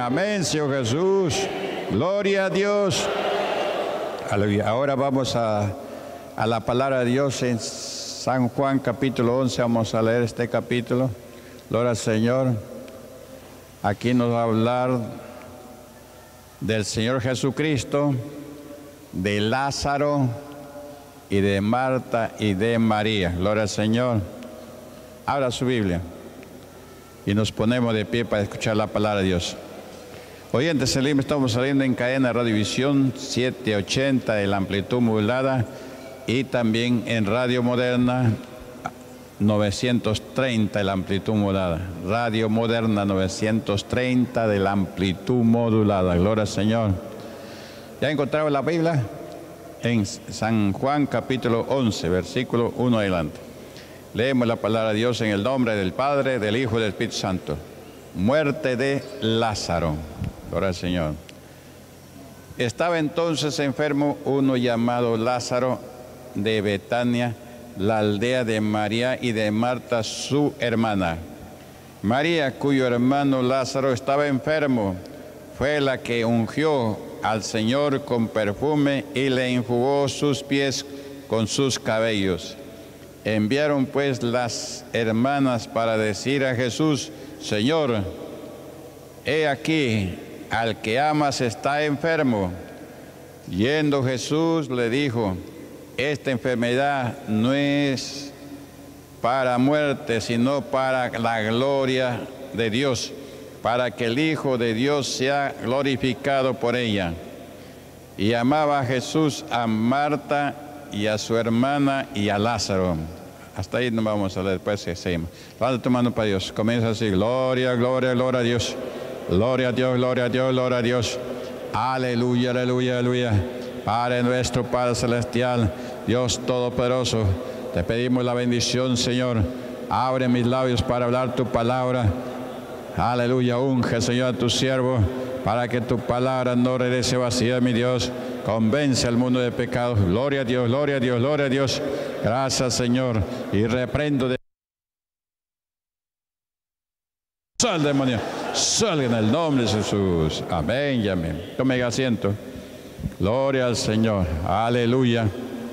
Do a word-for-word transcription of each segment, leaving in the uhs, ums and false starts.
amén, Señor Jesús. Gloria a Dios. Aleluya. Ahora vamos a, a la palabra de Dios en San Juan capítulo once. Vamos a leer este capítulo. Gloria al Señor. Aquí nos va a hablar del Señor Jesucristo, de Lázaro y de Marta y de María. Gloria al Señor. Abra su Biblia y nos ponemos de pie para escuchar la palabra de Dios. Oyentes, estamos saliendo en cadena Radiovisión setecientos ochenta de la amplitud modulada y también en Radio Moderna novecientos treinta de la amplitud modulada. Radio Moderna novecientos treinta de la amplitud modulada. Gloria al Señor. ¿Ya encontraron la Biblia? En San Juan capítulo once, versículo uno adelante. Leemos la palabra de Dios en el nombre del Padre, del Hijo y del Espíritu Santo. Muerte de Lázaro. Gloria al Señor. Estaba entonces enfermo uno llamado Lázaro de Betania, la aldea de María y de Marta, su hermana. María, cuyo hermano Lázaro estaba enfermo, fue la que ungió al Señor con perfume y le enjugó sus pies con sus cabellos. Enviaron pues las hermanas para decir a Jesús: Señor, he aquí, al que amas está enfermo. Yendo Jesús le dijo: esta enfermedad no es para muerte, sino para la gloria de Dios, para que el Hijo de Dios sea glorificado por ella. Y amaba a Jesús a Marta y a su hermana y a Lázaro. Hasta ahí nos vamos a leer, después seguimos. Levanta tu mano para Dios. Comienza así: gloria, gloria, gloria a Dios. Gloria a Dios, gloria a Dios, gloria a Dios. Aleluya, aleluya, aleluya. Padre nuestro, Padre celestial, Dios todopoderoso, te pedimos la bendición, Señor. Abre mis labios para hablar tu palabra. Aleluya, unge, Señor, a tu siervo, para que tu palabra no regrese vacía, mi Dios. Convence al mundo de pecados. Gloria a Dios, gloria a Dios, gloria a Dios. Gracias, Señor. Y reprendo de... Sal, demonio. Sal en el nombre de Jesús. Amén y amén. Tome asiento. Gloria al Señor. Aleluya.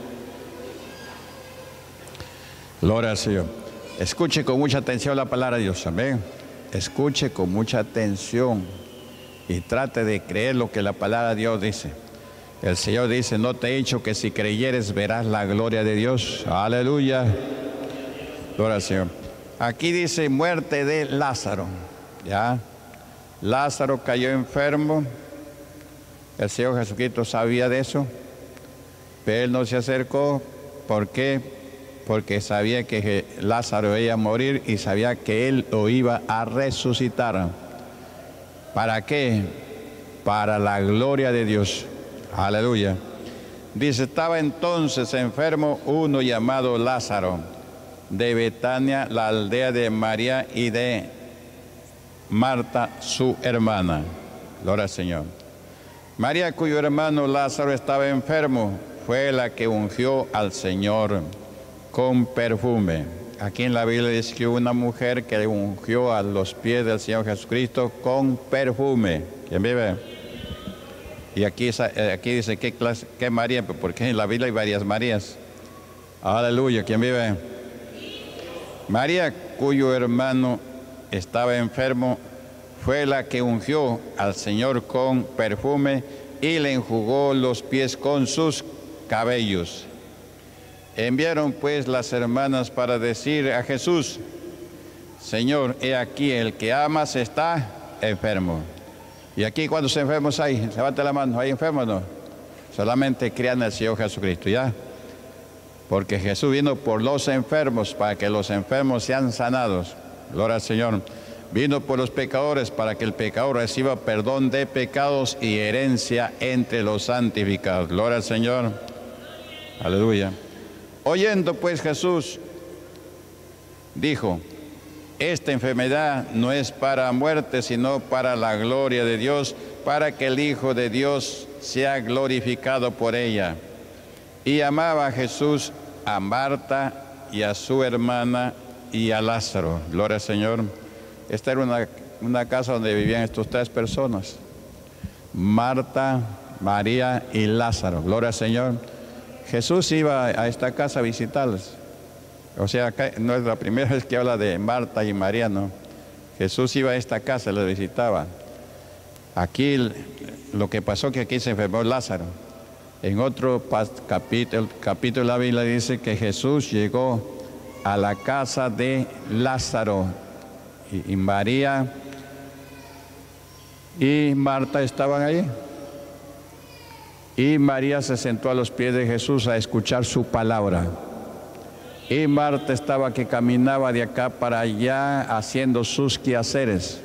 Gloria al Señor. Escuche con mucha atención la palabra de Dios. Amén. Escuche con mucha atención y trate de creer lo que la palabra de Dios dice. El Señor dice: no te he dicho que si creyeres verás la gloria de Dios. Aleluya. Gloria al Señor. Aquí dice muerte de Lázaro. Ya. Lázaro cayó enfermo. El Señor Jesucristo sabía de eso, pero él no se acercó. ¿Por qué? Porque sabía que Lázaro iba a morir y sabía que él lo iba a resucitar. ¿Para qué? Para la gloria de Dios. Aleluya. Dice: estaba entonces enfermo uno llamado Lázaro de Betania, la aldea de María y de Marta, su hermana. Gloria al Señor. María, cuyo hermano Lázaro estaba enfermo, fue la que ungió al Señor con perfume. Aquí en la Biblia dice que hubo una mujer que ungió a los pies del Señor Jesucristo con perfume. ¿Quién vive? Y aquí, aquí dice qué clase, qué María, porque en la Biblia hay varias Marías. Aleluya. ¿Quién vive? María, cuyo hermano estaba enfermo, fue la que ungió al Señor con perfume y le enjugó los pies con sus cabellos. Enviaron pues las hermanas para decir a Jesús: Señor, he aquí, el que amas está enfermo. Y aquí, ¿cuántos enfermos hay? Levante la mano. ¿Hay enfermos o no? Solamente crean en el Señor Jesucristo, ¿ya? Porque Jesús vino por los enfermos, para que los enfermos sean sanados. Gloria al Señor. Vino por los pecadores, para que el pecador reciba perdón de pecados y herencia entre los santificados. Gloria al Señor. Aleluya. Oyendo pues Jesús, dijo: esta enfermedad no es para muerte, sino para la gloria de Dios, para que el Hijo de Dios sea glorificado por ella. Y amaba a Jesús a Marta y a su hermana y a Lázaro. Gloria al Señor. Esta era una, una casa donde vivían estas tres personas: Marta, María y Lázaro. Gloria al Señor. Jesús iba a esta casa a visitarles. O sea, acá no es la primera vez que habla de Marta y María, no. Jesús iba a esta casa, les visitaba. Aquí lo que pasó que aquí se enfermó Lázaro. En otro capítulo, capítulo de la Biblia dice que Jesús llegó a la casa de Lázaro y, y María y Marta estaban allí. Y María se sentó a los pies de Jesús a escuchar su palabra. Y Marta estaba que caminaba de acá para allá haciendo sus quehaceres.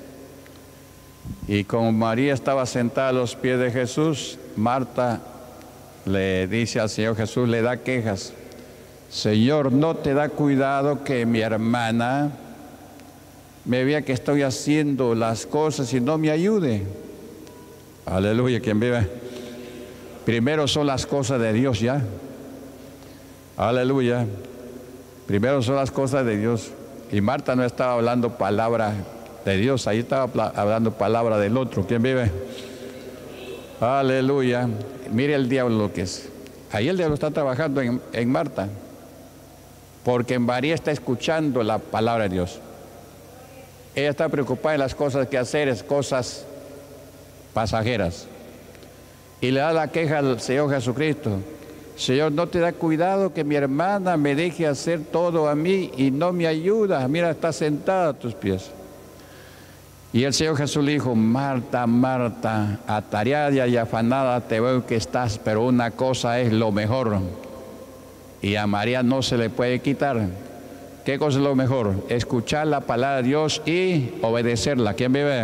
Y como María estaba sentada a los pies de Jesús, Marta le dice al Señor Jesús, le da quejas: Señor, ¿no te da cuidado que mi hermana me vea que estoy haciendo las cosas y no me ayude? Aleluya, quien vive. Primero son las cosas de Dios ya. Aleluya. Primero son las cosas de Dios. Y Marta no estaba hablando palabra de Dios, ahí estaba hablando palabra del otro. ¿Quién vive? Aleluya. Mire el diablo lo que es. Ahí el diablo está trabajando en, en Marta, porque María está escuchando la palabra de Dios. Ella está preocupada en las cosas que hacer, cosas pasajeras. Y le da la queja al Señor Jesucristo: Señor, ¿no te da cuidado que mi hermana me deje hacer todo a mí y no me ayuda? Mira, está sentada a tus pies. Y el Señor Jesús le dijo: Marta, Marta, atareada y afanada te veo que estás, pero una cosa es lo mejor, y a María no se le puede quitar. ¿Qué cosa es lo mejor? Escuchar la palabra de Dios y obedecerla. ¿Quién vive?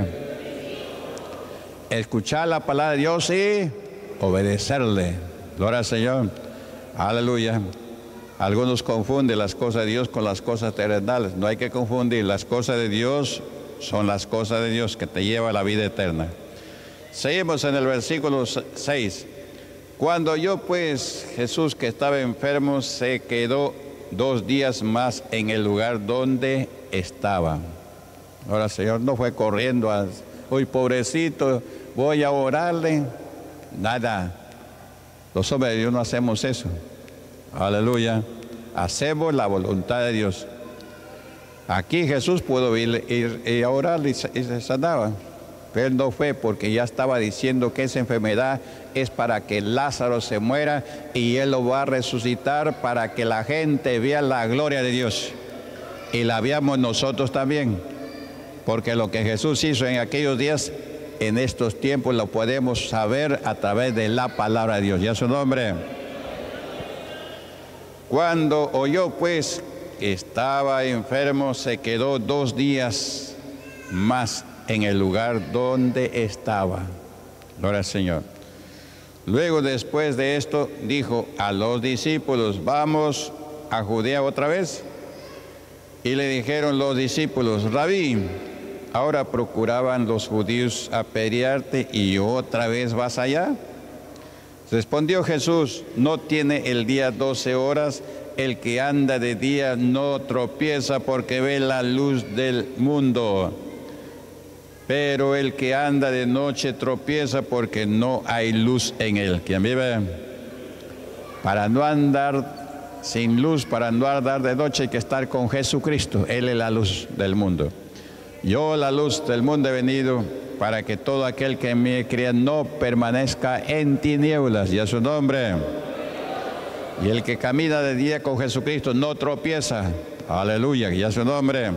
Escuchar la palabra de Dios y obedecerle. Gloria al Señor. Aleluya. Algunos confunden las cosas de Dios con las cosas terrenales. No hay que confundir. Las cosas de Dios son las cosas de Dios que te lleva a la vida eterna. Seguimos en el versículo seis. Cuando yo pues, Jesús que estaba enfermo, se quedó dos días más en el lugar donde estaba. Ahora el Señor no fue corriendo a, uy, pobrecito, voy a orarle. Nada. Los hombres de Dios no hacemos eso. Aleluya. Hacemos la voluntad de Dios. Aquí Jesús pudo ir, ir, ir a orar y se, y se sanaba. Pero él no fue, porque ya estaba diciendo que esa enfermedad es para que Lázaro se muera y él lo va a resucitar para que la gente vea la gloria de Dios. Y la veamos nosotros también. Porque lo que Jesús hizo en aquellos días, en estos tiempos lo podemos saber a través de la palabra de Dios. ¿Ya su nombre? Cuando oyó pues que estaba enfermo, se quedó dos días más en el lugar donde estaba. Gloria al Señor. Luego, después de esto, dijo a los discípulos: vamos a Judea otra vez. Y le dijeron los discípulos: Rabí, ahora procuraban los judíos apedrearte y otra vez vas allá. Respondió Jesús: no tiene el día doce horas. El que anda de día no tropieza porque ve la luz del mundo. Pero el que anda de noche tropieza porque no hay luz en él. ¿Quién vive? Para no andar sin luz, para no andar de noche, hay que estar con Jesucristo. Él es la luz del mundo. Yo, la luz del mundo, he venido para que todo aquel que me crea no permanezca en tinieblas. Y a su nombre. Y el que camina de día con Jesucristo no tropieza. Aleluya. Y a su nombre.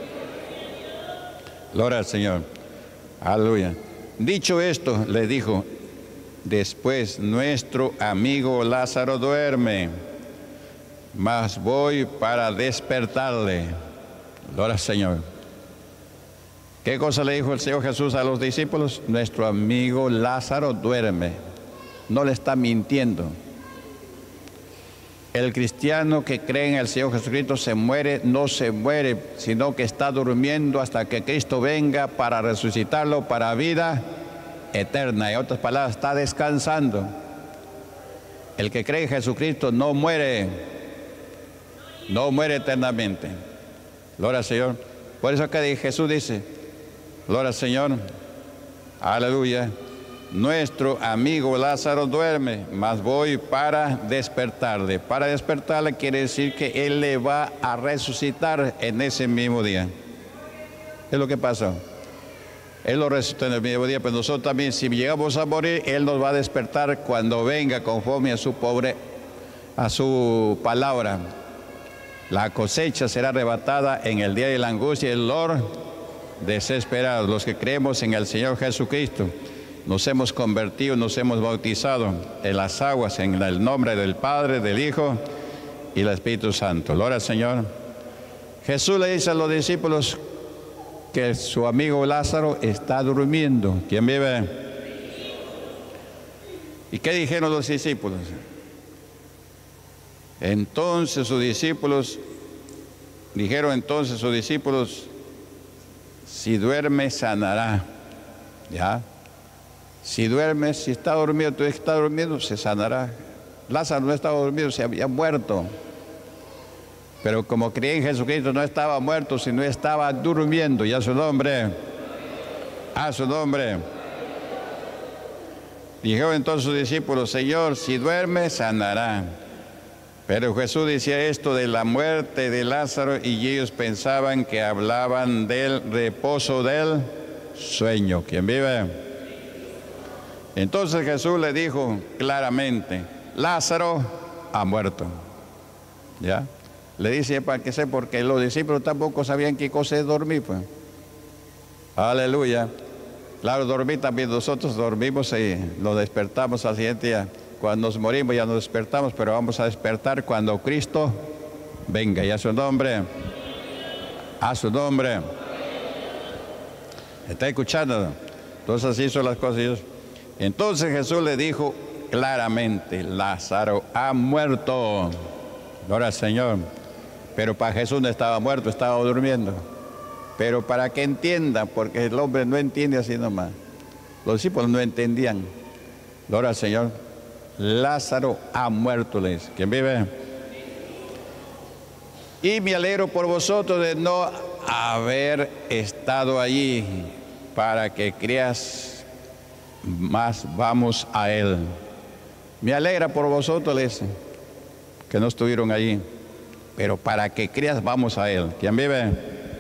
Gloria al Señor. Aleluya. Dicho esto, le dijo: después nuestro amigo Lázaro duerme, mas voy para despertarle. Gloria al Señor. ¿Qué cosa le dijo el Señor Jesús a los discípulos? Nuestro amigo Lázaro duerme. No le está mintiendo. El cristiano que cree en el Señor Jesucristo se muere, no se muere, sino que está durmiendo hasta que Cristo venga para resucitarlo para vida eterna. En otras palabras, está descansando. El que cree en Jesucristo no muere, no muere eternamente. Gloria al Señor. Por eso que Jesús dice: Gloria al Señor. Aleluya. Nuestro amigo Lázaro duerme, mas voy para despertarle. Para despertarle quiere decir que Él le va a resucitar en ese mismo día. Es lo que pasa. Él lo resucitó en el mismo día, pero nosotros también, si llegamos a morir, Él nos va a despertar cuando venga conforme a su pobre, a su palabra. La cosecha será arrebatada en el día de la angustia y el dolor desesperados. Los que creemos en el Señor Jesucristo, nos hemos convertido, nos hemos bautizado en las aguas, en el nombre del Padre, del Hijo y del Espíritu Santo. Gloria al Señor. Jesús le dice a los discípulos que su amigo Lázaro está durmiendo. ¿Quién vive? ¿Y qué dijeron los discípulos? Entonces sus discípulos, dijeron entonces sus discípulos, si duerme sanará. ¿Ya? Si duerme, si está dormido, tú estás durmiendo, se sanará. Lázaro no estaba dormido, se había muerto. Pero como creía en Jesucristo, no estaba muerto, sino estaba durmiendo. Y a su nombre, a su nombre. Dijeron entonces sus discípulos, Señor, si duerme, sanará. Pero Jesús decía esto de la muerte de Lázaro y ellos pensaban que hablaban del reposo del sueño. ¿Quién vive? Entonces Jesús le dijo claramente, Lázaro ha muerto. ¿Ya? Le dice para que sé, porque los discípulos tampoco sabían qué cosa es dormir. Pues. Aleluya. Claro, dormir también nosotros dormimos y nos despertamos al siguiente día. Cuando nos morimos ya nos despertamos, pero vamos a despertar cuando Cristo venga. Y a su nombre, a su nombre. ¿Está escuchando? Entonces así son las cosas. Entonces Jesús le dijo claramente, Lázaro ha muerto. Gloria al Señor. Pero para Jesús no estaba muerto, estaba durmiendo. Pero para que entiendan, porque el hombre no entiende así nomás. Los discípulos no entendían. Gloria al Señor. Lázaro ha muerto, les. ¿Quién vive? Y me alegro por vosotros de no haber estado allí para que creas, más vamos a Él. Me alegra por vosotros, les, que no estuvieron allí, pero para que creas, vamos a Él. ¿Quién vive?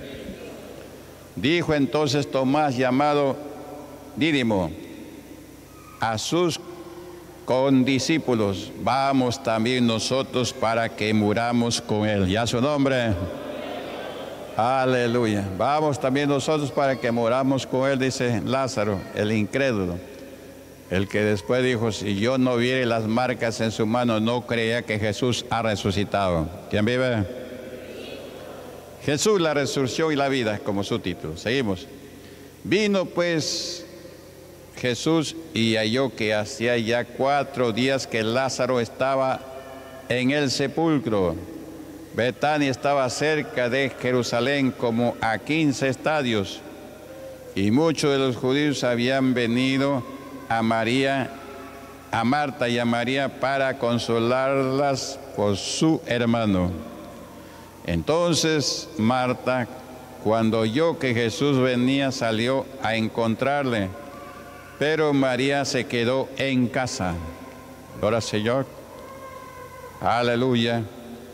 Dijo entonces Tomás, llamado Dídimo, a sus condiscípulos, vamos también nosotros para que muramos con Él. ¿Y a su nombre? Aleluya. Vamos también nosotros para que muramos con Él, dice Lázaro, el incrédulo. El que después dijo, si yo no viere las marcas en su mano, no creía que Jesús ha resucitado. ¿Quién vive? Jesús, la resurrección y la vida, como su título. Seguimos. Vino pues Jesús y halló que hacía ya cuatro días que Lázaro estaba en el sepulcro. Betania estaba cerca de Jerusalén como a quince estadios, y muchos de los judíos habían venido a María, a Marta y a María para consolarlas por su hermano. Entonces Marta, cuando oyó que Jesús venía, salió a encontrarle, pero María se quedó en casa. Gloria al Señor. Aleluya.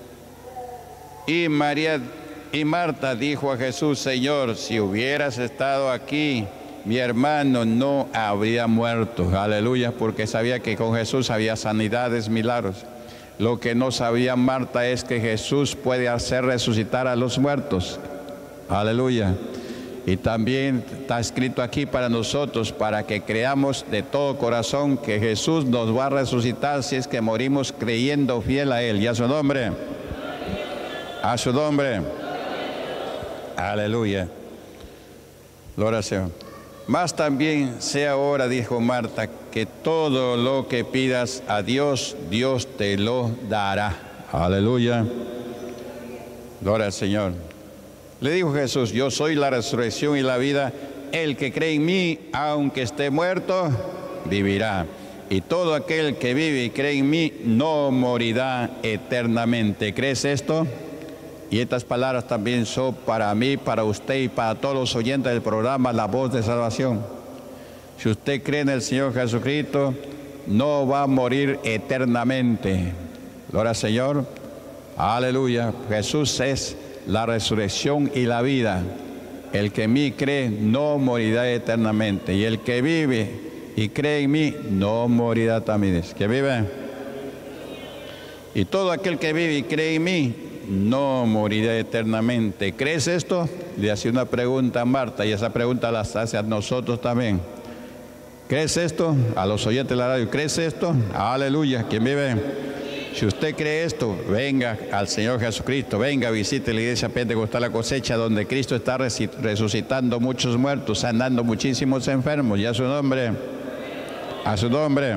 Y María y Marta dijo a Jesús, Señor, si hubieras estado aquí, mi hermano no habría muerto. Aleluya, porque sabía que con Jesús había sanidades, milagros. Lo que no sabía Marta es que Jesús puede hacer resucitar a los muertos. Aleluya. Y también está escrito aquí para nosotros, para que creamos de todo corazón que Jesús nos va a resucitar si es que morimos creyendo fiel a Él. ¿Y a su nombre? A su nombre. Aleluya. Gloria al Señor. Más también sea ahora, dijo Marta, que todo lo que pidas a Dios, Dios te lo dará. Aleluya. Gloria al Señor. Le dijo Jesús, yo soy la resurrección y la vida. El que cree en mí, aunque esté muerto, vivirá. Y todo aquel que vive y cree en mí, no morirá eternamente. ¿Crees esto? Y estas palabras también son para mí, para usted y para todos los oyentes del programa La Voz de Salvación. Si usted cree en el Señor Jesucristo, no va a morir eternamente. Gloria al Señor. Aleluya. Jesús es la resurrección y la vida. El que en mí cree no morirá eternamente. Y el que vive y cree en mí no morirá también. ¿Que vive? Y todo aquel que vive y cree en mí no morirá eternamente. ¿Crees esto? Le hace una pregunta a Marta y esa pregunta la hace a nosotros también. ¿Crees esto? A los oyentes de la radio, ¿crees esto? Aleluya. ¿Quién vive? Si usted cree esto, venga al Señor Jesucristo, venga, visite la iglesia Pentecostal La Cosecha, donde Cristo está resucitando muchos muertos, sanando muchísimos enfermos. Y a su nombre, a su nombre.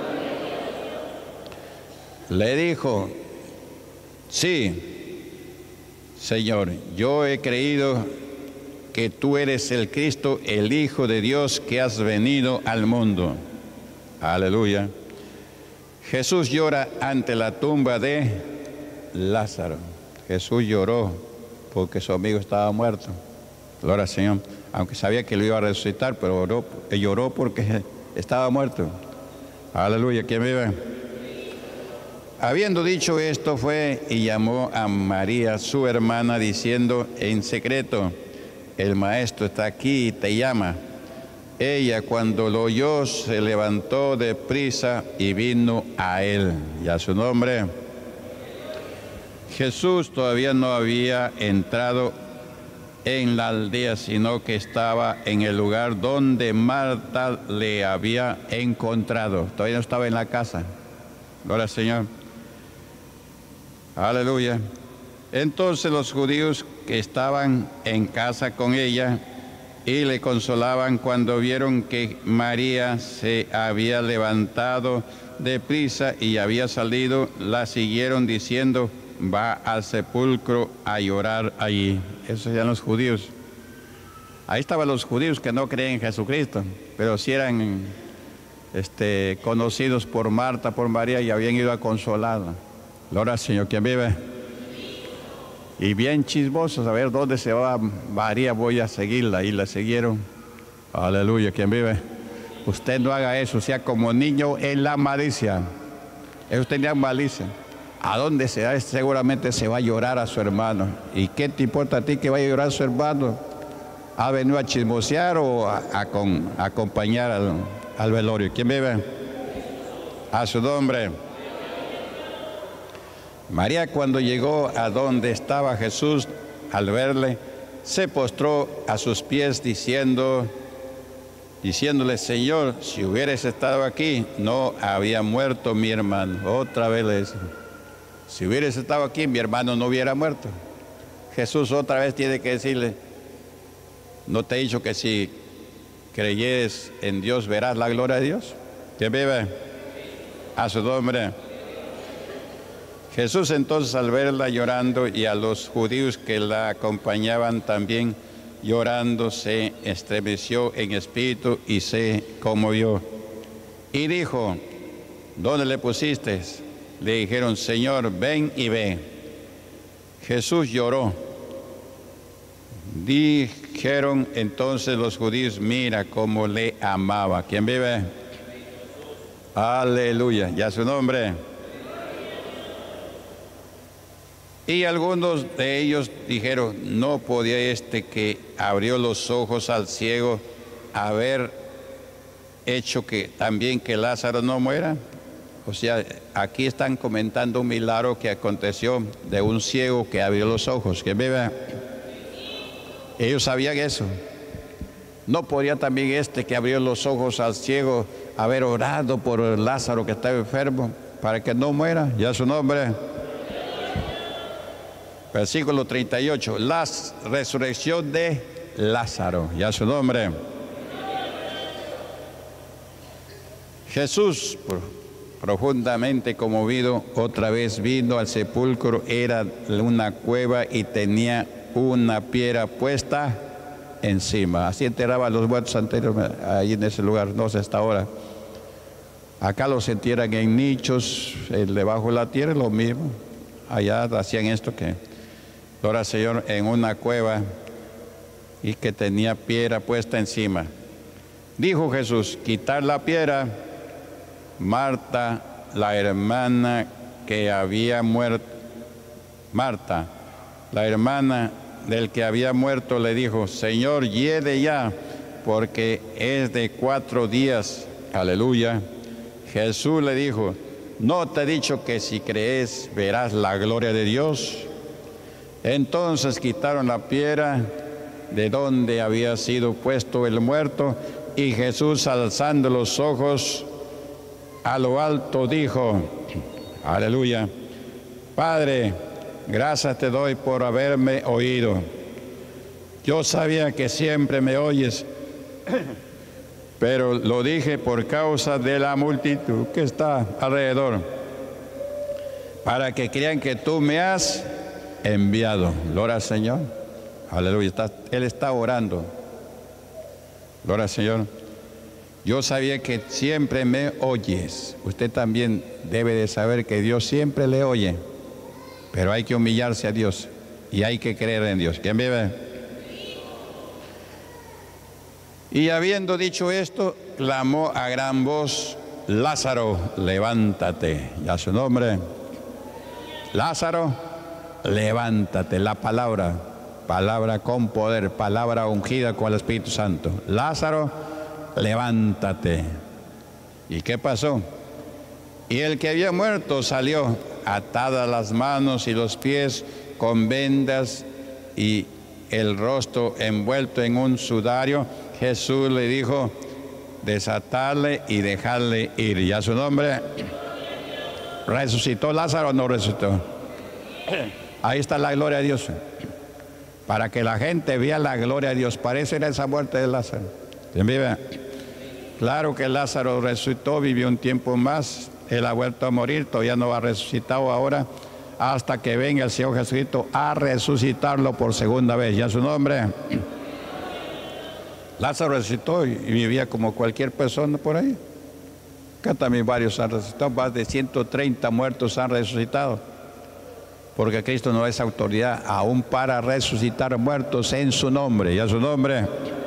Le dijo, sí, Señor, yo he creído que tú eres el Cristo, el Hijo de Dios que has venido al mundo. Aleluya. Jesús llora ante la tumba de Lázaro. Jesús lloró porque su amigo estaba muerto. Gloria al Señor. Aunque sabía que lo iba a resucitar, pero lloró, lloró porque estaba muerto. Aleluya. ¿Quién vive? Habiendo dicho esto, fue y llamó a María, su hermana, diciendo en secreto, el maestro está aquí y te llama. Ella, cuando lo oyó, se levantó de prisa y vino a él. Y a su nombre. Jesús todavía no había entrado en la aldea, sino que estaba en el lugar donde Marta le había encontrado. Todavía no estaba en la casa. Gloria al Señor. Aleluya. Entonces los judíos que estaban en casa con ella y le consolaban cuando vieron que María se había levantado de prisa y había salido, la siguieron diciendo, va al sepulcro a llorar allí. Esos eran los judíos. Ahí estaban los judíos que no creen en Jesucristo, pero sí eran este, conocidos por Marta, por María y habían ido a consolarla. Gloria al Señor. ¿Quién vive? Y bien chismosos, a ver dónde se va María, voy a seguirla. Y la siguieron. Aleluya. ¿Quién vive? Usted no haga eso, sea como niño en la malicia. Ellos tenían malicia. ¿A dónde se va? Seguramente se va a llorar a su hermano. ¿Y qué te importa a ti que vaya a llorar a su hermano? ¿Ha venido a chismosear o a, a, con, a acompañar al, al velorio? ¿Quién vive? A su nombre. María, cuando llegó a donde estaba Jesús, al verle, se postró a sus pies diciendo, diciéndole, Señor, si hubieras estado aquí, no había muerto mi hermano. Otra vez le dice, si hubieras estado aquí, mi hermano no hubiera muerto. Jesús otra vez tiene que decirle, ¿no te he dicho que si creyeres en Dios verás la gloria de Dios? ¿Quién vive? A su nombre. Jesús entonces, al verla llorando y a los judíos que la acompañaban también llorando, se estremeció en espíritu y se conmovió. Y dijo, ¿dónde le pusiste? Le dijeron, Señor, ven y ve. Jesús lloró. Dijeron entonces los judíos, mira cómo le amaba. ¿Quién vive? Aleluya. ¿Y a su nombre? Y algunos de ellos dijeron, no podía este que abrió los ojos al ciego haber hecho que también que Lázaro no muera. O sea, aquí están comentando un milagro que aconteció de un ciego que abrió los ojos. ¿Quién vive? Ellos sabían eso. No podía también este que abrió los ojos al ciego haber orado por Lázaro que estaba enfermo para que no muera. Ya su nombre. Versículo treinta y ocho, la resurrección de Lázaro, ya su nombre. Jesús, profundamente conmovido, otra vez vino al sepulcro, era una cueva y tenía una piedra puesta encima. Así enterraban los muertos anteriormente, ahí en ese lugar, no sé hasta ahora. Acá los entierran en nichos, debajo de la tierra, lo mismo. Allá hacían esto que... Gloria al Señor, en una cueva y que tenía piedra puesta encima. Dijo Jesús, quitar la piedra. Marta, la hermana que había muerto, Marta, la hermana del que había muerto, le dijo, Señor, hiede ya, porque es de cuatro días. Aleluya. Jesús le dijo, ¿no te he dicho que si crees verás la gloria de Dios? Entonces quitaron la piedra de donde había sido puesto el muerto, y Jesús, alzando los ojos a lo alto, dijo, aleluya, Padre, gracias te doy por haberme oído. Yo sabía que siempre me oyes, pero lo dije por causa de la multitud que está alrededor, para que crean que tú me has enviado. Gloria al Señor. Aleluya. Está, él está orando. Gloria al Señor. Yo sabía que siempre me oyes. Usted también debe de saber que Dios siempre le oye, pero hay que humillarse a Dios y hay que creer en Dios. ¿Quién vive? Y habiendo dicho esto, clamó a gran voz, Lázaro, levántate. Ya su nombre. Lázaro, levántate. La palabra, palabra con poder, palabra ungida con el Espíritu Santo. Lázaro, levántate. ¿Y qué pasó? Y el que había muerto salió, atadas las manos y los pies con vendas y el rostro envuelto en un sudario. Jesús le dijo, desatarle y dejarle ir. ¿Ya su nombre? ¿Resucitó Lázaro o no resucitó? Ahí está la gloria de Dios. Para que la gente vea la gloria de Dios. Parece esa muerte de Lázaro. ¿Quién vive? Claro que Lázaro resucitó, vivió un tiempo más. Él ha vuelto a morir, todavía no ha resucitado ahora, hasta que venga el Señor Jesucristo a resucitarlo por segunda vez. ¿Ya su nombre? Lázaro resucitó y vivía como cualquier persona por ahí. Acá también varios han resucitado, más de ciento treinta muertos han resucitado. Porque Cristo no es autoridad aún para resucitar muertos en su nombre. ¿Ya su nombre?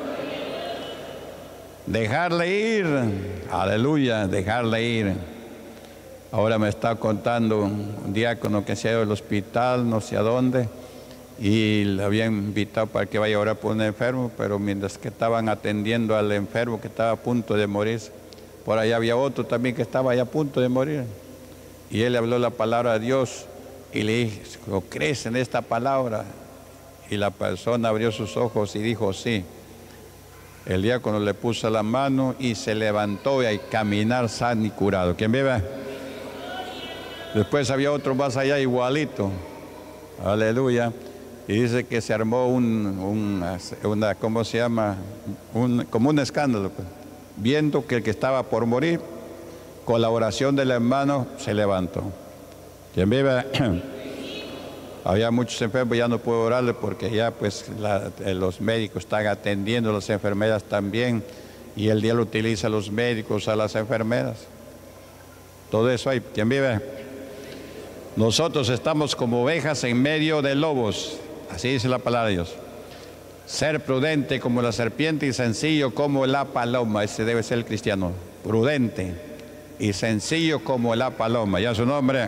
Dejarle ir. Aleluya, dejarle ir. Ahora me está contando un diácono que se ha ido al hospital, no sé a dónde, y le habían invitado para que vaya a orar por un enfermo, pero mientras que estaban atendiendo al enfermo que estaba a punto de morir, por allá había otro también que estaba ya a punto de morir. Y él le habló la palabra de Dios y le dijo, ¿crees en esta palabra? Y la persona abrió sus ojos y dijo, sí. El diácono le puso la mano y se levantó y a caminar sano y curado. ¿Quién vive? Después había otro más allá igualito. Aleluya. Y dice que se armó un, un una, ¿cómo se llama? Un, como un escándalo. Pues. Viendo que el que estaba por morir, con la oración del hermano, se levantó. ¿Quién vive? Había muchos enfermos, ya no puedo orarle porque ya pues la, los médicos están atendiendo, las enfermeras también, y el día lo utiliza a los médicos, a las enfermeras. Todo eso hay. ¿Quién vive? Nosotros estamos como ovejas en medio de lobos, así dice la palabra de Dios. Ser prudente como la serpiente y sencillo como la paloma, ese debe ser el cristiano, prudente y sencillo como la paloma. ¿Ya su nombre?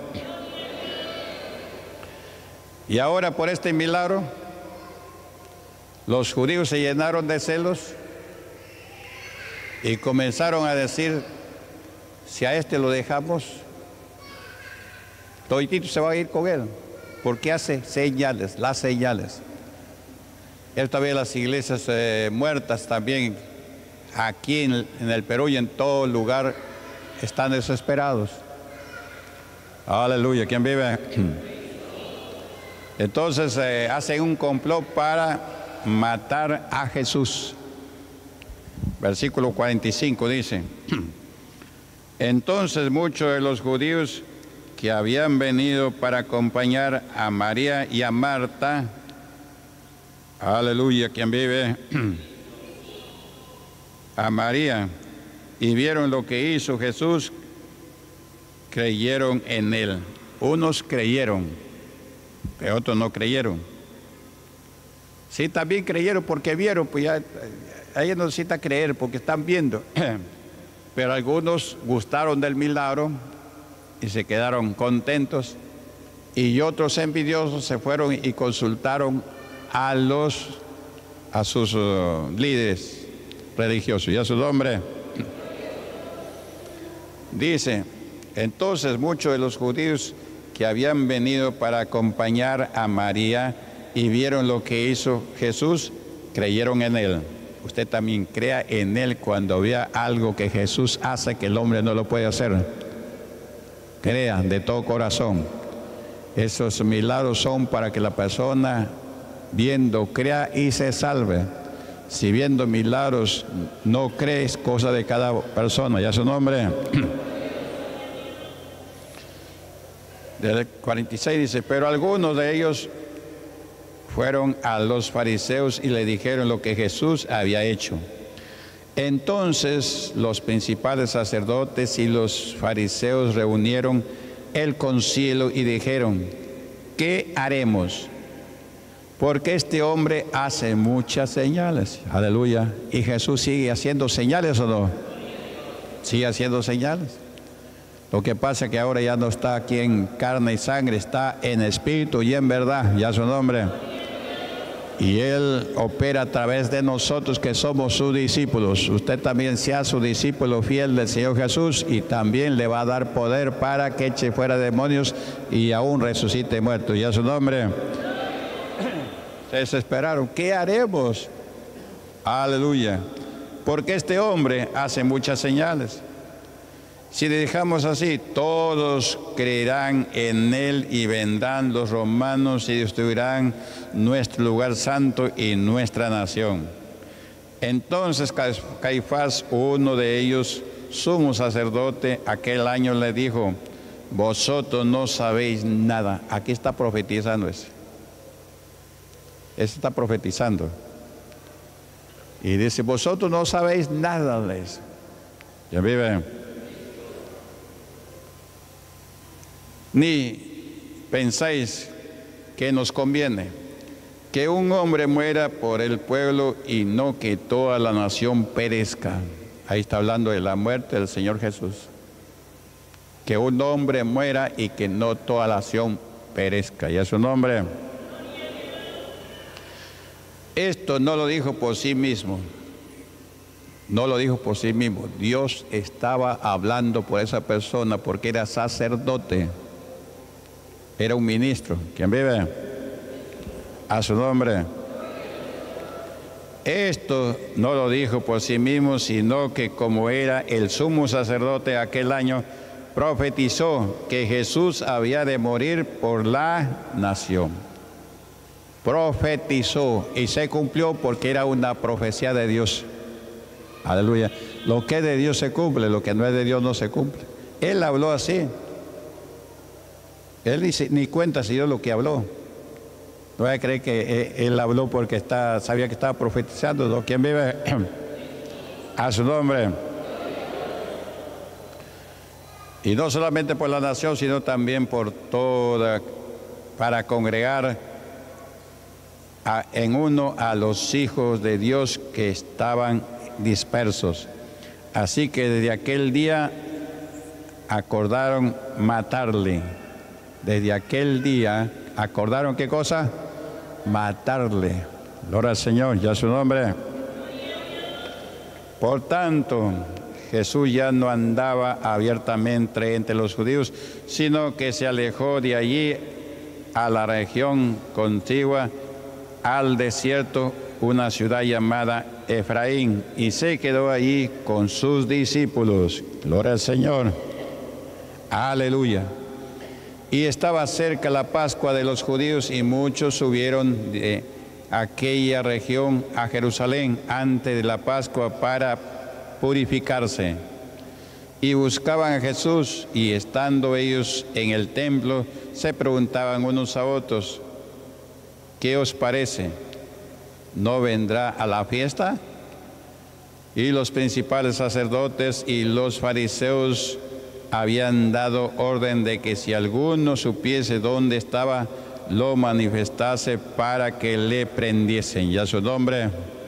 Y ahora por este milagro, los judíos se llenaron de celos y comenzaron a decir, si a este lo dejamos, toditito se va a ir con él, porque hace señales, las señales. Él todavía las iglesias eh, muertas también, aquí en el, en el Perú y en todo lugar, están desesperados. Aleluya, ¿quién vive? Entonces eh, hacen un complot para matar a Jesús. Versículo cuarenta y cinco dice, entonces muchos de los judíos que habían venido para acompañar a María y a Marta, aleluya, ¿quién vive? A María, y vieron lo que hizo Jesús, creyeron en él. Unos creyeron, pero otros no creyeron. Sí, también creyeron porque vieron, pues ya, ellos no necesitan creer porque están viendo. Pero algunos gustaron del milagro y se quedaron contentos, y otros envidiosos se fueron y consultaron a los a sus uh, líderes religiosos y a su nombre. Dice, entonces muchos de los judíos que habían venido para acompañar a María y vieron lo que hizo Jesús, creyeron en él. Usted también crea en él cuando vea algo que Jesús hace que el hombre no lo puede hacer. Crea de todo corazón. Esos milagros son para que la persona viendo crea y se salve. Si viendo milagros no crees, cosa de cada persona. ¿Ya su nombre? Del cuarenta y seis dice, pero algunos de ellos fueron a los fariseos y le dijeron lo que Jesús había hecho. Entonces los principales sacerdotes y los fariseos reunieron el concilio y dijeron, ¿qué haremos? Porque este hombre hace muchas señales. Aleluya. ¿Y Jesús sigue haciendo señales o no? Sigue haciendo señales. Lo que pasa es que ahora ya no está aquí en carne y sangre, está en espíritu y en verdad. Ya su nombre. Y Él opera a través de nosotros que somos sus discípulos. Usted también sea su discípulo fiel del Señor Jesús y también le va a dar poder para que eche fuera demonios y aún resucite muertos. ¿Ya su nombre? Se desesperaron. ¿Qué haremos? Aleluya. Porque este hombre hace muchas señales. Si le dejamos así, todos creerán en él y vendrán los romanos y destruirán nuestro lugar santo y nuestra nación. Entonces Caifás, uno de ellos, sumo sacerdote, aquel año le dijo, vosotros no sabéis nada. Aquí está profetizando ese. Ese está profetizando. Y dice, vosotros no sabéis nada, les. Ya vive. Ni pensáis que nos conviene que un hombre muera por el pueblo y no que toda la nación perezca. Ahí está hablando de la muerte del Señor Jesús. Que un hombre muera y que no toda la nación perezca. ¿Y es su nombre? Esto no lo dijo por sí mismo. No lo dijo por sí mismo. Dios estaba hablando por esa persona porque era sacerdote. Era un ministro. ¿Quién vive? A su nombre. Esto no lo dijo por sí mismo, sino que como era el sumo sacerdote aquel año, profetizó que Jesús había de morir por la nación. Profetizó y se cumplió porque era una profecía de Dios. Aleluya. Lo que es de Dios se cumple, lo que no es de Dios no se cumple. Él habló así. Él dice, ni cuenta si yo lo que habló. No voy a creer que él habló porque está, sabía que estaba profetizando. ¿No? ¿Quién vive? A su nombre. Y no solamente por la nación, sino también por toda, para congregar a, en uno a los hijos de Dios que estaban dispersos. Así que desde aquel día acordaron matarle. Desde aquel día acordaron ¿qué cosa? Matarle. Gloria al Señor, ya su nombre. Por tanto, Jesús ya no andaba abiertamente entre los judíos, sino que se alejó de allí a la región contigua, al desierto, una ciudad llamada Efraín, y se quedó allí con sus discípulos. Gloria al Señor. Aleluya. Y estaba cerca la Pascua de los judíos y muchos subieron de aquella región a Jerusalén antes de la Pascua para purificarse. Y buscaban a Jesús y estando ellos en el templo se preguntaban unos a otros, ¿qué os parece? ¿No vendrá a la fiesta? Y los principales sacerdotes y los fariseos habían dado orden de que si alguno supiese dónde estaba lo manifestase para que le prendiesen. Y a su nombre,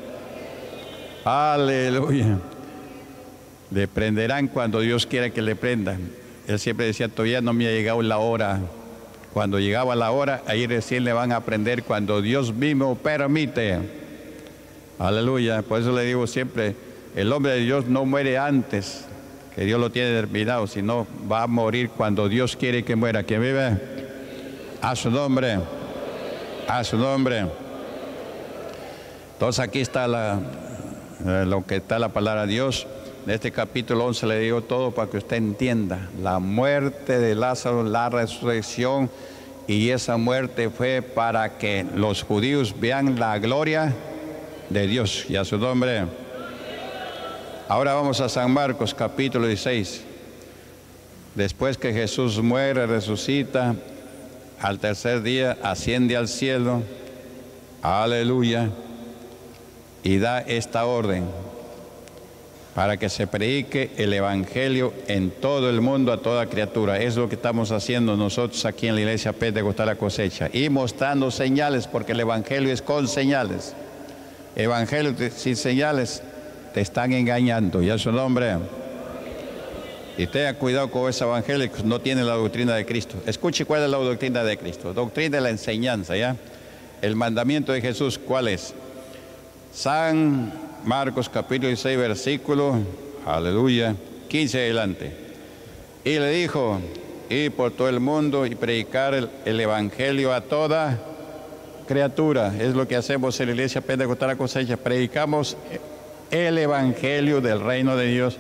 aleluya. Le prenderán cuando Dios quiera que le prendan. Él siempre decía, todavía no me ha llegado la hora. Cuando llegaba la hora, ahí recién le van a prender, cuando Dios mismo permite. Aleluya. Por eso le digo siempre, el hombre de Dios no muere antes que Dios lo tiene determinado, sino va a morir cuando Dios quiere que muera. ¿Quién vive? A su nombre. A su nombre. Entonces aquí está la, lo que está la palabra de Dios. En este capítulo once le digo todo para que usted entienda. La muerte de Lázaro, la resurrección, y esa muerte fue para que los judíos vean la gloria de Dios. Y a su nombre. Ahora vamos a San Marcos capítulo dieciséis. Después que Jesús muere, resucita, al tercer día asciende al cielo. Aleluya. Y da esta orden para que se predique el evangelio en todo el mundo a toda criatura. Es lo que estamos haciendo nosotros aquí en la iglesia Pentecostal La Cosecha, y mostrando señales, porque el evangelio es con señales. Evangelio sin señales te están engañando. Y a su nombre. Y tenga cuidado con ese evangelio que no tiene la doctrina de Cristo. Escuche cuál es la doctrina de Cristo. Doctrina de la enseñanza, ¿ya? El mandamiento de Jesús, ¿cuál es? San Marcos capítulo dieciséis, versículo, aleluya, quince adelante. Y le dijo, ir por todo el mundo y predicar el, el evangelio a toda criatura. Es lo que hacemos en la iglesia Pentecostal La Cosecha. Predicamos el evangelio del reino de Dios.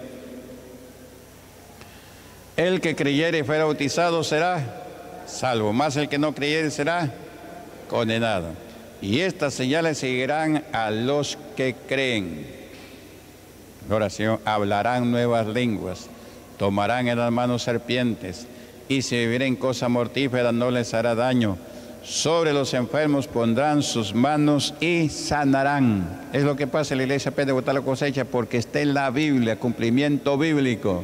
El que creyere y fuera bautizado será salvo, mas el que no creyere será condenado. Y estas señales seguirán a los que creen. Oración, hablarán nuevas lenguas, tomarán en las manos serpientes, y si bebieren cosa mortífera no les hará daño. Sobre los enfermos pondrán sus manos y sanarán. Es lo que pasa en la iglesia Pentecostal La Cosecha, porque está en la Biblia, cumplimiento bíblico.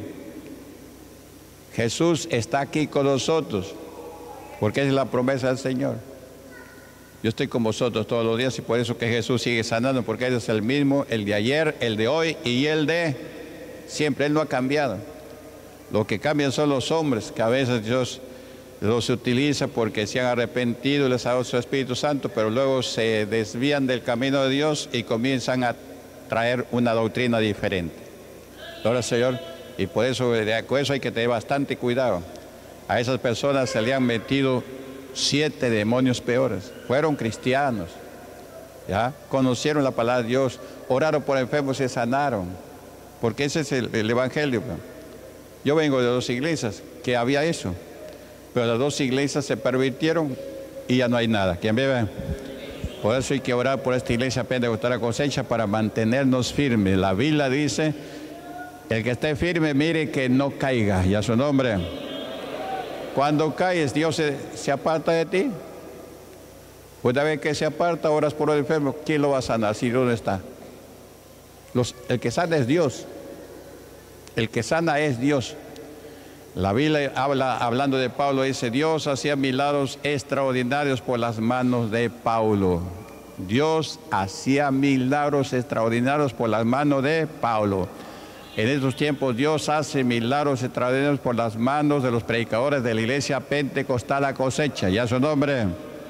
Jesús está aquí con nosotros, porque es la promesa del Señor. Yo estoy con vosotros todos los días, y por eso que Jesús sigue sanando, porque Él es el mismo, el de ayer, el de hoy y el de siempre. Él no ha cambiado. Lo que cambian son los hombres, que a veces Dios los utiliza porque se han arrepentido y les ha dado su Espíritu Santo, pero luego se desvían del camino de Dios y comienzan a traer una doctrina diferente. Ahora, Señor, y por eso, con eso hay que tener bastante cuidado. A esas personas se le han metido siete demonios peores. Fueron cristianos, ¿ya? Conocieron la palabra de Dios, oraron por enfermos y se sanaron, porque ese es el, el evangelio. Yo vengo de dos iglesias que había eso, pero las dos iglesias se pervirtieron y ya no hay nada. ¿Quién vive? Por eso hay que orar por esta iglesia Pentecostal La Cosecha, para mantenernos firmes. La Biblia dice, el que esté firme, mire que no caiga. Y a su nombre. Cuando caes, Dios se, se aparta de ti. Una vez que se aparta, oras por el enfermo, ¿quién lo va a sanar? ¿Si dónde está? Los, el que sana es Dios. El que sana es Dios. La Biblia habla, hablando de Pablo, dice, Dios hacía milagros extraordinarios por las manos de Pablo. Dios hacía milagros extraordinarios por las manos de Pablo. En estos tiempos Dios hace milagros extraordinarios por las manos de los predicadores de la iglesia Pentecostal La Cosecha. ¿Ya su nombre?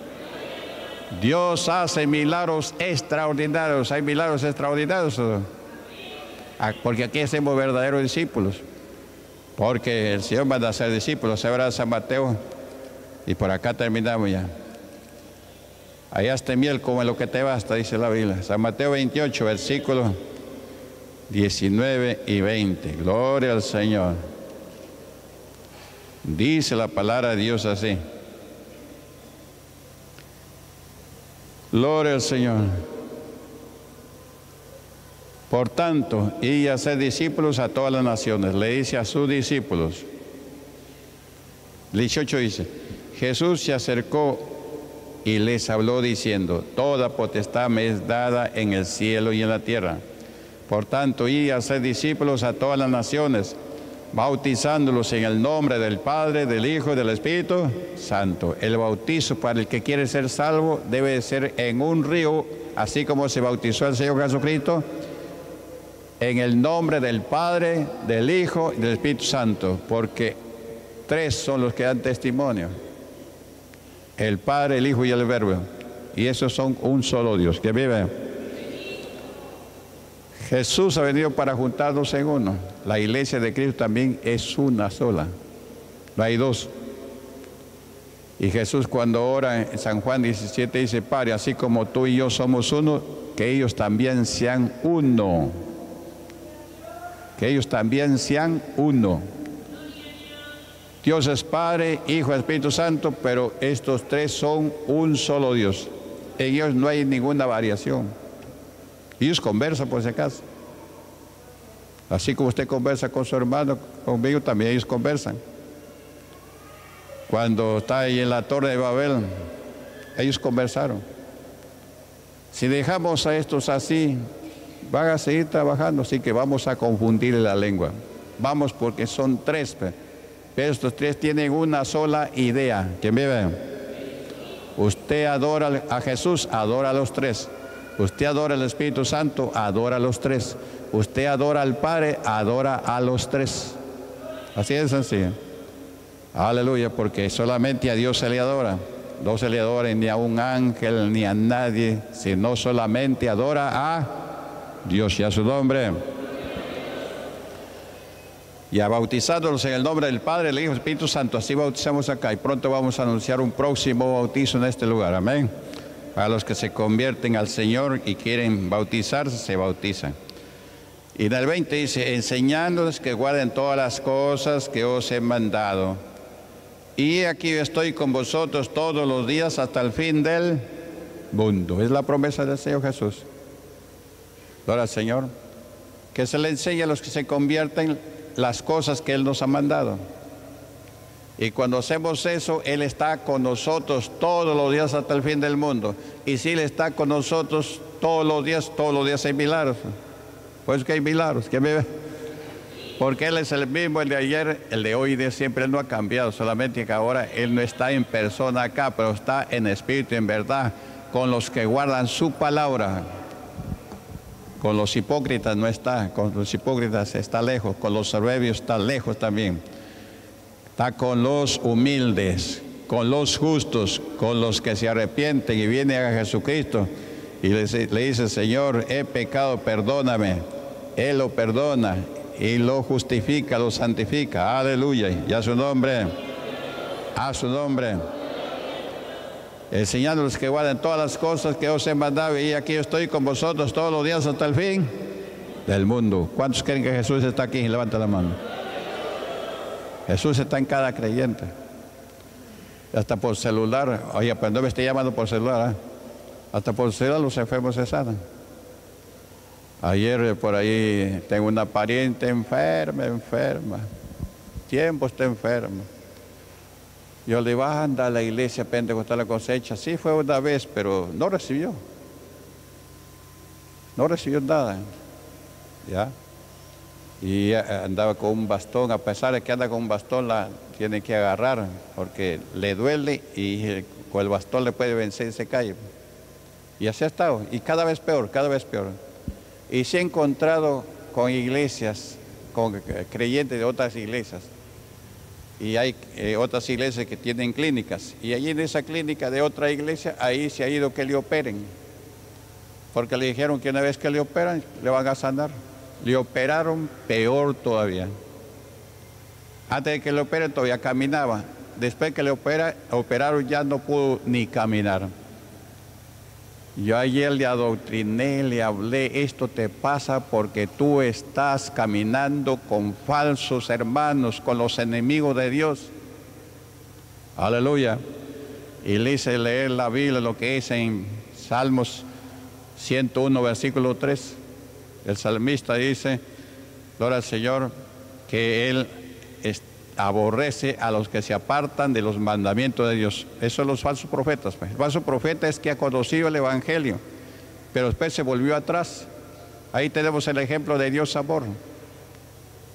Dios hace milagros extraordinarios. ¿Hay milagros extraordinarios? Porque aquí hacemos verdaderos discípulos. Porque el Señor manda a ser discípulos. Ahora San Mateo. Y por acá terminamos ya. Hallaste miel como en lo que te basta, dice la Biblia. San Mateo veintiocho, versículos diecinueve y veinte. Gloria al Señor. Dice la palabra de Dios así. Gloria al Señor. Por tanto, y a ser discípulos a todas las naciones. Le dice a sus discípulos. dieciocho dice, Jesús se acercó y les habló diciendo, toda potestad me es dada en el cielo y en la tierra. Por tanto, y a ser discípulos a todas las naciones, bautizándolos en el nombre del Padre, del Hijo y del Espíritu Santo. El bautizo para el que quiere ser salvo debe ser en un río, así como se bautizó el Señor Jesucristo, en el nombre del Padre, del Hijo y del Espíritu Santo, porque tres son los que dan testimonio: el Padre, el Hijo y el Verbo, y esos son un solo Dios que vive. Jesús ha venido para juntarnos en uno. La iglesia de Cristo también es una sola, no hay dos. Y Jesús, cuando ora en San Juan diecisiete, dice: Padre, así como tú y yo somos uno, que ellos también sean uno. Que ellos también sean uno. Dios es Padre, Hijo, Espíritu Santo, pero estos tres son un solo Dios. En ellos no hay ninguna variación. Ellos conversan, por si acaso. Así como usted conversa con su hermano, conmigo también ellos conversan. Cuando está ahí en la Torre de Babel, ellos conversaron. Si dejamos a estos así, van a seguir trabajando, así que vamos a confundir la lengua. Vamos, porque son tres, pero estos tres tienen una sola idea. ¿Quién vive? Usted adora a Jesús, adora a los tres. Usted adora al Espíritu Santo, adora a los tres. Usted adora al Padre, adora a los tres. Así de sencillo. Aleluya, porque solamente a Dios se le adora. No se le adora ni a un ángel ni a nadie, sino solamente adora a Dios y a su nombre. Y a bautizándolos en el nombre del Padre, del Hijo y del Espíritu Santo. Así bautizamos acá, y pronto vamos a anunciar un próximo bautizo en este lugar. Amén. Para los que se convierten al Señor y quieren bautizarse, se bautizan. Y en el veinte dice: enseñándoles que guarden todas las cosas que os he mandado. Y aquí estoy con vosotros todos los días hasta el fin del mundo. Es la promesa del Señor Jesús. Gloria al Señor. Que se le enseñe a los que se convierten las cosas que Él nos ha mandado. Y cuando hacemos eso, Él está con nosotros todos los días hasta el fin del mundo. Y si Él está con nosotros todos los días, todos los días hay milagros. Pues que hay milagros, que me ve. Porque Él es el mismo, el de ayer, el de hoy y de siempre. Él no ha cambiado, solamente que ahora Él no está en persona acá, pero está en espíritu, en verdad, con los que guardan su palabra. Con los hipócritas no está, con los hipócritas está lejos, con los soberbios está lejos también. Está con los humildes, con los justos, con los que se arrepienten y vienen a Jesucristo y le, le dice: Señor, he pecado, perdóname. Él lo perdona y lo justifica, lo santifica. Aleluya. Y a su nombre, a su nombre. Enseñándoles que guarden todas las cosas que os he mandado, y aquí estoy con vosotros todos los días hasta el fin del mundo. ¿Cuántos creen que Jesús está aquí? Levanta la mano. Jesús está en cada creyente. Hasta por celular. Oye, pues no me estoy llamando por celular, ¿eh? Hasta por celular los enfermos se sanan. Ayer por ahí tengo una pariente enferma, enferma. Tiempo está enferma. Yo le digo: anda a la iglesia pentecostal la cosecha. Sí, fue una vez, pero no recibió. No recibió nada. ¿Ya? Y andaba con un bastón. A pesar de que anda con un bastón, la tiene que agarrar, porque le duele y con el bastón le puede vencer y se cae. Y así ha estado. Y cada vez peor, cada vez peor. Y se ha encontrado con iglesias, con creyentes de otras iglesias. Y hay eh, otras iglesias que tienen clínicas. Y allí en esa clínica de otra iglesia, ahí se ha ido que le operen. Porque le dijeron que una vez que le operan, le van a sanar. Le operaron peor todavía. Antes de que le operen todavía caminaba. Después que le opera, operaron ya no pudo ni caminar. Yo ayer le adoctriné, le hablé: esto te pasa porque tú estás caminando con falsos hermanos, con los enemigos de Dios. Aleluya. Y le hice leer la Biblia, lo que dice en Salmos ciento uno, versículo tres. El salmista dice: gloria al Señor, que Él es, aborrece a los que se apartan de los mandamientos de Dios. Eso son los falsos profetas. El falso profeta es que ha conocido el Evangelio, pero después se volvió atrás. Ahí tenemos el ejemplo de Dios amor.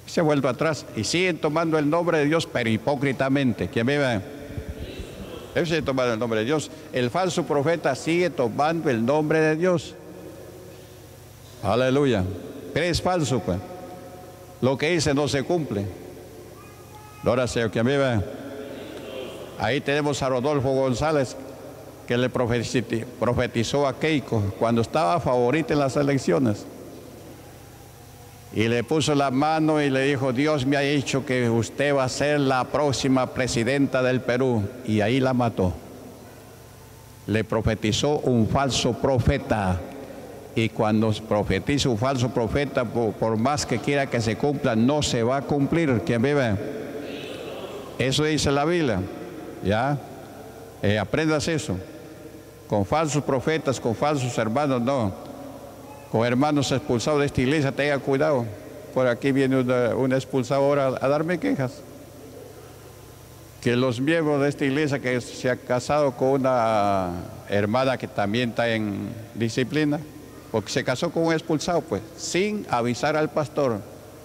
Se ha vuelto atrás y siguen tomando el nombre de Dios, pero hipócritamente. ¿Quién vive? Ellos siguen tomando el nombre de Dios. El falso profeta sigue tomando el nombre de Dios. Aleluya. Pero es falso, pues. Lo que dice no se cumple. Gloria al Señor. ¿Quién vive? Ahí tenemos a Rodolfo González, que le profetizó a Keiko cuando estaba favorita en las elecciones. Y le puso la mano y le dijo: Dios me ha dicho que usted va a ser la próxima presidenta del Perú. Y ahí la mató. Le profetizó un falso profeta. Y cuando profetiza un falso profeta, por, por más que quiera que se cumpla, no se va a cumplir. ¿Quién vive? Eso dice la Biblia. ¿Ya? Eh, aprendas eso. Con falsos profetas, con falsos hermanos, no. Con hermanos expulsados de esta iglesia, tenga cuidado. Por aquí viene una, una expulsada ahora a, a darme quejas. Que los miembros de esta iglesia que se ha casado con una hermana que también está en disciplina, porque se casó con un expulsado, pues, sin avisar al pastor.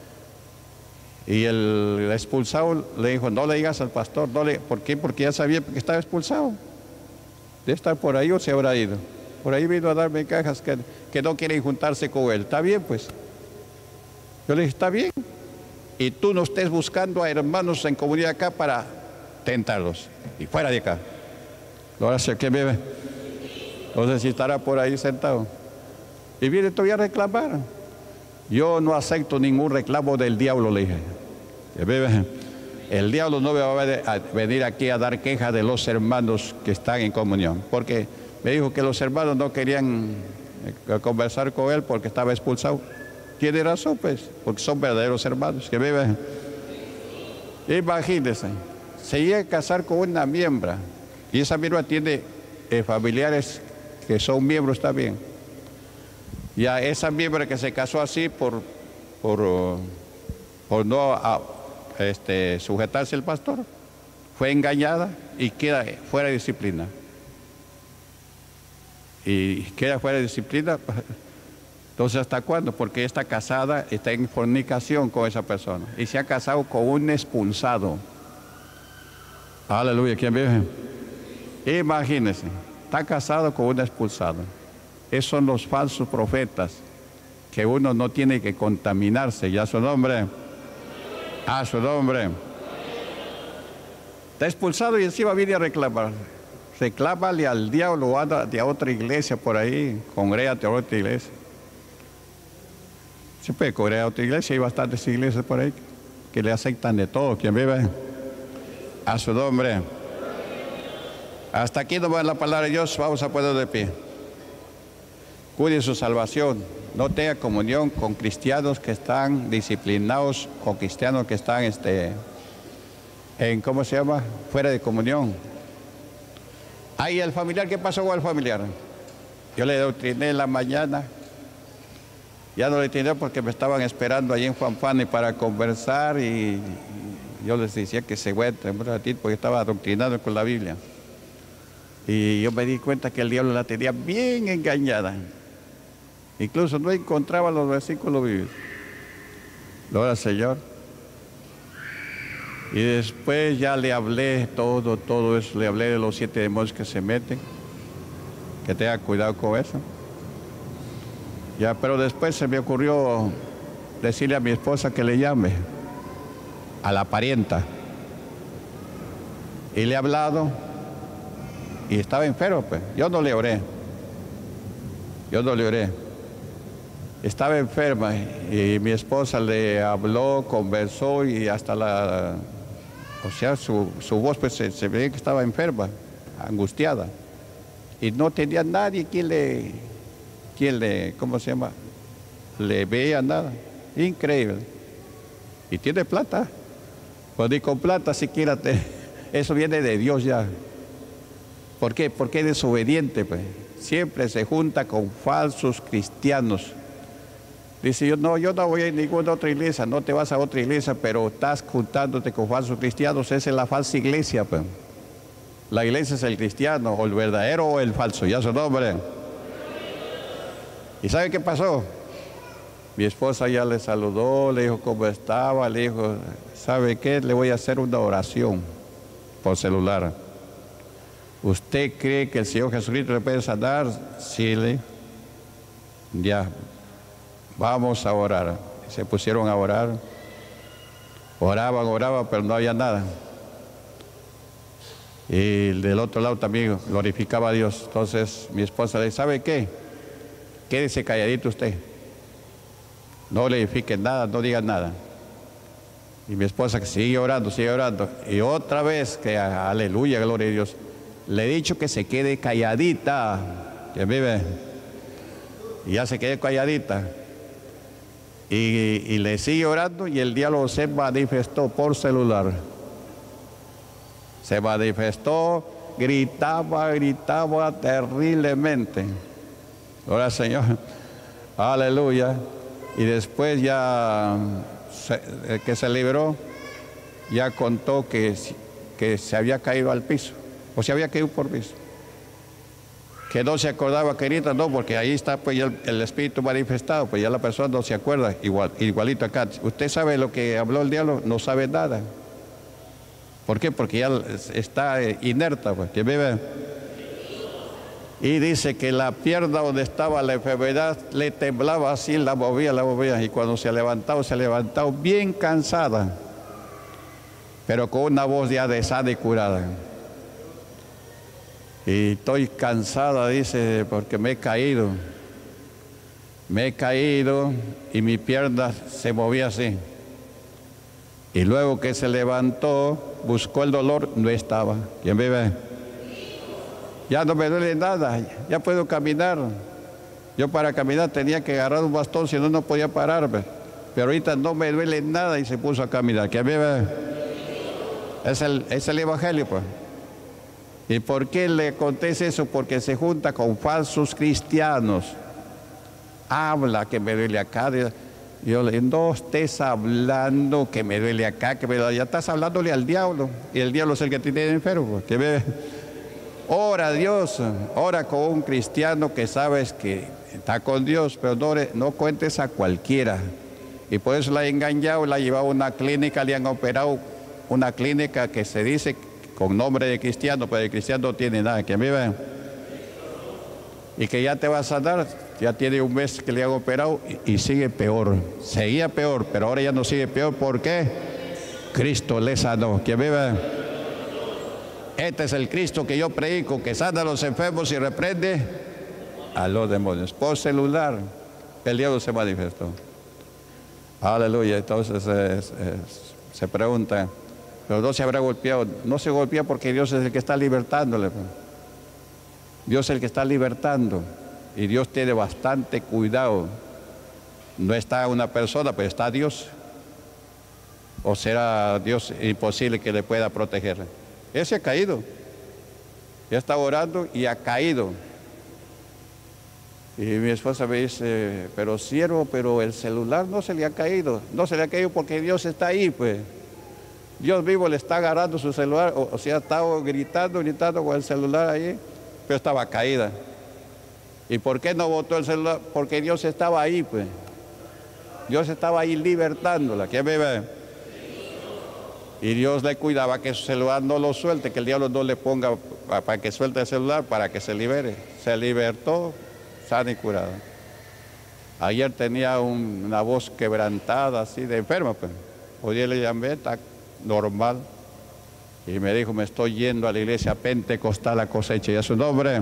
Y el expulsado le dijo: no le digas al pastor. No le, ¿por qué? Porque ya sabía que estaba expulsado. De estar por ahí o se habrá ido. Por ahí vino a darme quejas que, que no quieren juntarse con él. Está bien, pues. Yo le dije: está bien. Y tú no estés buscando a hermanos en comunidad acá para tentarlos. Y fuera de acá. Ahora sé que bebe. No sé si estará por ahí sentado. Y viene todavía a reclamar. Yo no acepto ningún reclamo del diablo, le dije. Que bebe. El diablo no me va a venir aquí a dar queja de los hermanos que están en comunión. Porque me dijo que los hermanos no querían conversar con él porque estaba expulsado. Tiene razón, pues, porque son verdaderos hermanos que viven. Imagínense, se llega a casar con una miembra y esa miembra tiene eh, familiares que son miembros también. Y a esa miembra que se casó así por, por, uh, por no a, este, sujetarse al pastor, fue engañada y queda fuera de disciplina. Y queda fuera de disciplina. Entonces, ¿hasta cuándo? Porque está casada, está en fornicación con esa persona y se ha casado con un expulsado. Aleluya. ¿Quién vive? Imagínense, está casado con un expulsado. Esos son los falsos profetas que uno no tiene que contaminarse. Ya su nombre, a su nombre. Está expulsado y encima viene a reclamar. Reclámale al diablo, anda de otra iglesia por ahí, congrégate a otra iglesia. Se puede congregar a otra iglesia, hay bastantes iglesias por ahí que le aceptan de todo. ¿Quién vive? A su nombre. Hasta aquí no va la palabra de Dios, vamos a poner de pie. Cuide su salvación, no tenga comunión con cristianos que están disciplinados, con cristianos que están este, en, ¿cómo se llama? Fuera de comunión. Ahí el familiar, ¿qué pasó con el familiar? Yo le doctriné en la mañana, ya no le doctriné porque me estaban esperando allí en Juan Fani para conversar y yo les decía que se encuentren un ratito porque estaba adoctrinado con la Biblia. Y yo me di cuenta que el diablo la tenía bien engañada. Incluso no encontraba los versículos bíblicos. Gloria al Señor. Y después ya le hablé todo, todo eso, le hablé de los siete demonios que se meten, que tenga cuidado con eso. Ya, pero después se me ocurrió decirle a mi esposa que le llame a la parienta. Y le he hablado y estaba enfermo, pues. Yo no le oré. Yo no le oré. Estaba enferma y mi esposa le habló, conversó y hasta la... O sea, su, su voz pues se, se veía que estaba enferma, angustiada. Y no tenía nadie quien le, quien le, ¿cómo se llama? Le veía nada. Increíble. Y tiene plata. Pues ni con plata siquiera te... Eso viene de Dios ya. ¿Por qué? Porque es desobediente, pues. Siempre se junta con falsos cristianos. Dice, yo no, yo no voy a ninguna otra iglesia, no te vas a otra iglesia, pero estás juntándote con falsos cristianos, esa es la falsa iglesia, pues. La iglesia es el cristiano, o el verdadero o el falso, ya su nombre. ¿Y sabe qué pasó? Mi esposa ya le saludó, le dijo cómo estaba, le dijo, ¿sabe qué? Le voy a hacer una oración por celular. ¿Usted cree que el Señor Jesucristo le puede sanar? Sí, le. Ya, vamos a orar. Se pusieron a orar. Oraban, oraban, pero no había nada. Y del otro lado también glorificaba a Dios. Entonces mi esposa le dice, ¿sabe qué? Quédese calladito usted. No le edifique nada, no diga nada. Y mi esposa que sigue orando, sigue orando. Y otra vez, que aleluya, gloria a Dios. Le he dicho que se quede calladita. ¿Quién vive? Y ya se quedó calladita. Y, y le sigue orando y el diálogo se manifestó por celular. Se manifestó, gritaba, gritaba terriblemente. Gloria al Señor. Aleluya. Y después ya se, que se libró, ya contó que, que se había caído al piso. O se había caído por piso. Que no se acordaba, querida, no, porque ahí está pues ya el, el espíritu manifestado, pues ya la persona no se acuerda, igual, igualito acá. Usted sabe lo que habló el diablo, no sabe nada. ¿Por qué? Porque ya está inerta, pues, que vive. Y dice que la pierna donde estaba la enfermedad le temblaba así, la movía, la movía, y cuando se levantaba, se levantaba bien cansada, pero con una voz ya de sana y curada. Y estoy cansada, dice, porque me he caído. Me he caído y mi pierna se movía así. Y luego que se levantó, buscó el dolor, no estaba. ¿Quién vive? Ya no me duele nada, ya puedo caminar. Yo para caminar tenía que agarrar un bastón, si no, no podía pararme. Pero ahorita no me duele nada y se puso a caminar. ¿Quién vive? Es el, es el Evangelio, pues. ¿Y por qué le acontece eso? Porque se junta con falsos cristianos. Habla que me duele acá. Yo le digo, no estés hablando que me duele acá, que me duele. Ya estás hablándole al diablo. Y el diablo es el que te tiene enfermo. Que me... Ora a Dios, ora con un cristiano que sabes que está con Dios, pero no, no cuentes a cualquiera. Y por eso la ha engañado, la ha llevado a una clínica, le han operado una clínica que se dice con nombre de cristiano, pero el cristiano no tiene nada, que vive. Y que ya te va a sanar, ya tiene un mes que le han operado y, y sigue peor. Seguía peor, pero ahora ya no sigue peor. ¿Por qué? Cristo le sanó, que vive. Este es el Cristo que yo predico, que sana a los enfermos y reprende a los demonios. Por celular, el diablo se manifestó. Aleluya. Entonces eh, eh, se pregunta, pero no se habrá golpeado. No se golpea porque Dios es el que está libertándole. Dios es el que está libertando. Y Dios tiene bastante cuidado. No está una persona, pero está Dios. ¿O será Dios imposible que le pueda proteger? Él se ha caído. Ya está orando y ha caído. Y mi esposa me dice, pero siervo, pero el celular no se le ha caído. No se le ha caído porque Dios está ahí, pues. Dios vivo le está agarrando su celular, o, o sea, estaba gritando, gritando con el celular ahí, pero estaba caída. ¿Y por qué no botó el celular? Porque Dios estaba ahí, pues. Dios estaba ahí libertándola. ¿Quién me ve? Y Dios le cuidaba que su celular no lo suelte, que el diablo no le ponga para que suelte el celular, para que se libere. Se libertó, sana y curada. Ayer tenía un, una voz quebrantada, así de enferma, pues. Hoy le llamé, está normal. Y me dijo, me estoy yendo a la iglesia pentecostal a cosecha. ¿Y a su nombre?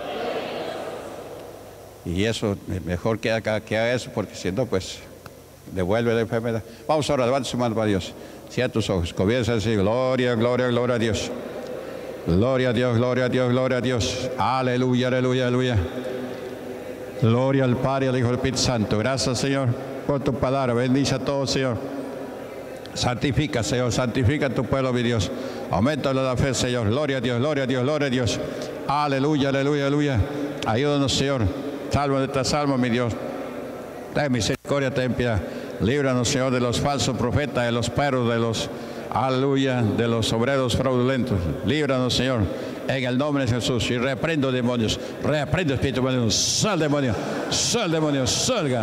Y eso, mejor que haga, que haga eso, porque si no, pues, devuelve la enfermedad. Vamos ahora, levante su mano para Dios. Cierra tus ojos, comienza a decir, gloria, gloria, gloria a Dios. Gloria a Dios, gloria a Dios, gloria a Dios. Aleluya, aleluya, aleluya. Gloria al Padre, al Hijo y al Espíritu Santo. Gracias, Señor, por tu palabra. Bendice a todos, Señor. Santifica, Señor, santifica a tu pueblo, mi Dios. Aumenta la fe, Señor. Gloria a Dios, gloria a Dios, gloria a Dios. Aleluya, aleluya, aleluya. Ayúdanos, Señor. Salva de esta salva, mi Dios. Ten misericordia, ten piedad. Líbranos, Señor, de los falsos profetas, de los perros, de los, aleluya, de los obreros fraudulentos. Líbranos, Señor, en el nombre de Jesús. Y reprendo demonios, reprendo espíritu maligno. Sal demonio, sal demonio, salga.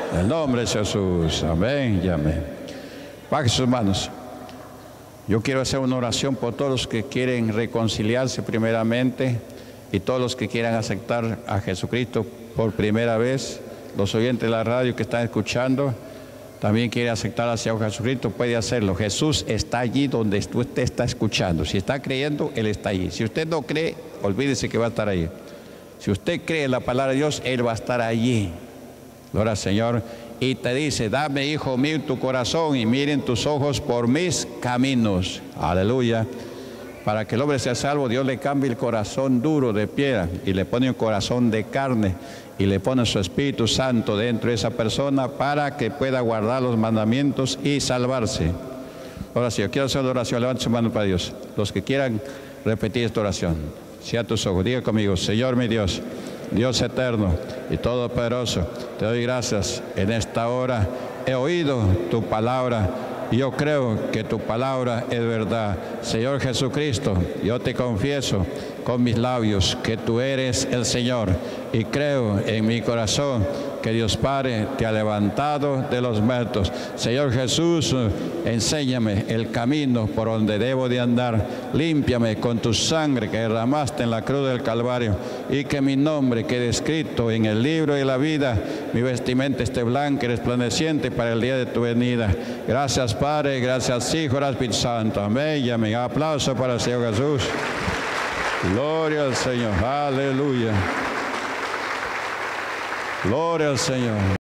En el nombre de Jesús. Amén y amén. Baje sus manos. Yo quiero hacer una oración por todos los que quieren reconciliarse primeramente y todos los que quieran aceptar a Jesucristo por primera vez. Los oyentes de la radio que están escuchando también quieren aceptar al Señor Jesucristo, puede hacerlo. Jesús está allí donde usted está escuchando. Si está creyendo, Él está allí. Si usted no cree, olvídese que va a estar allí. Si usted cree en la palabra de Dios, Él va a estar allí. Gloria al Señor. Y te dice, dame, hijo mío, tu corazón y miren tus ojos por mis caminos. Aleluya. Para que el hombre sea salvo, Dios le cambie el corazón duro de piedra y le pone un corazón de carne y le pone su Espíritu Santo dentro de esa persona para que pueda guardar los mandamientos y salvarse. Ahora sí, yo quiero hacer una oración. Levante su mano para Dios. Los que quieran repetir esta oración, cierra tus ojos, diga conmigo: Señor mi Dios, Dios eterno y todopoderoso, te doy gracias en esta hora. He oído tu palabra y yo creo que tu palabra es verdad. Señor Jesucristo, yo te confieso con mis labios que tú eres el Señor y creo en mi corazón que Dios Padre te ha levantado de los muertos. Señor Jesús, enséñame el camino por donde debo de andar. Límpiame con tu sangre que derramaste en la cruz del Calvario y que mi nombre quede escrito en el libro de la vida. Mi vestimenta esté blanca y resplandeciente para el día de tu venida. Gracias Padre, gracias Hijo, gracias Espíritu Santo. Amén y amén. Aplauso para el Señor Jesús. Gloria al Señor. Aleluya. Gloria al Señor.